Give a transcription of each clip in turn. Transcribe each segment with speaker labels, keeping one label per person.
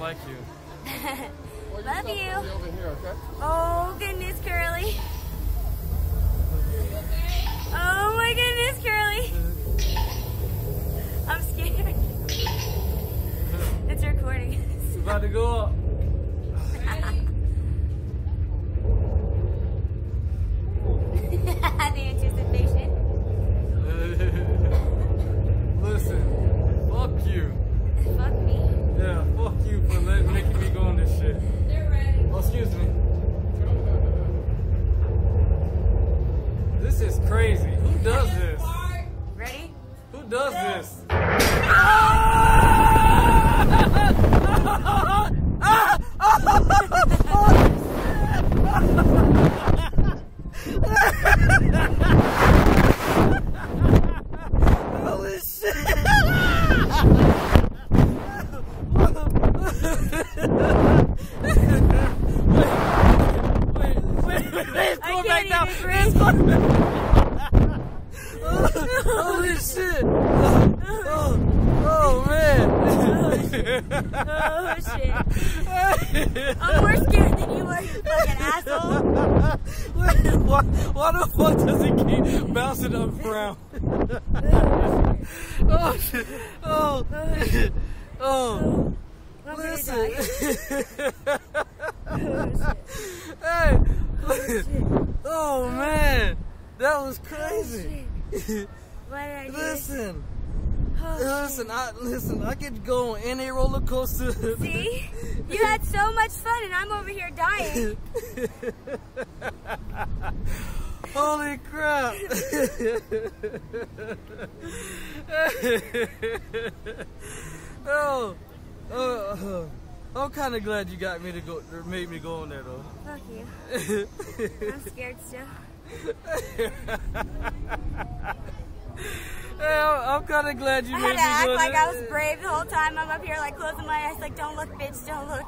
Speaker 1: like you.
Speaker 2: Love you.
Speaker 3: Over here, okay?
Speaker 2: Oh goodness, Curly. Oh my goodness, Curly. I'm scared. It's recording.
Speaker 1: It's about to go up.
Speaker 2: The anticipation.
Speaker 1: Listen, fuck you.
Speaker 2: Fuck me.
Speaker 1: Yeah, fuck you for making me go on this shit.
Speaker 2: They're ready.
Speaker 1: Oh, excuse me. This is crazy. Who does this?
Speaker 2: Ready?
Speaker 1: Who does this? Holy shit! Wait,
Speaker 2: I can't even breathe.
Speaker 1: Holy shit! Oh man!
Speaker 2: Oh shit. I'm more scared than you are, you fucking asshole.
Speaker 1: Why the fuck does it keep bouncing up around? Oh shit! Oh!
Speaker 2: I'm
Speaker 1: Listen!
Speaker 2: Hey.
Speaker 1: Oh man! That was crazy!
Speaker 2: What did I do?
Speaker 1: Listen!
Speaker 2: Oh,
Speaker 1: Listen, I could go on any roller coaster.
Speaker 2: see? You had so much fun and I'm over here dying.
Speaker 1: Holy crap! I'm kind of glad you got me to go, or made me go on there though.
Speaker 2: Fuck you. I'm scared still.
Speaker 1: I'm kind of glad you
Speaker 2: I
Speaker 1: made me
Speaker 2: had to
Speaker 1: go
Speaker 2: act like
Speaker 1: there.
Speaker 2: I was brave the whole time. I'm up here like closing my eyes like, don't look, bitch, don't look.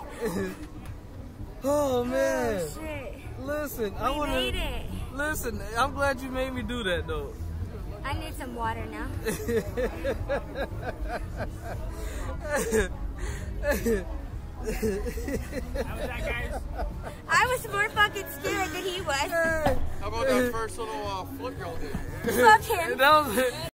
Speaker 1: Oh man!
Speaker 2: Oh shit.
Speaker 1: Listen,
Speaker 2: We made it.
Speaker 1: Listen, I'm glad you made me do that though.
Speaker 2: I need some water now.
Speaker 3: How was that, guys?
Speaker 2: I was more fucking scared than he was.
Speaker 3: How about that first little flip y'all did?
Speaker 2: Fuck him.
Speaker 1: That was it.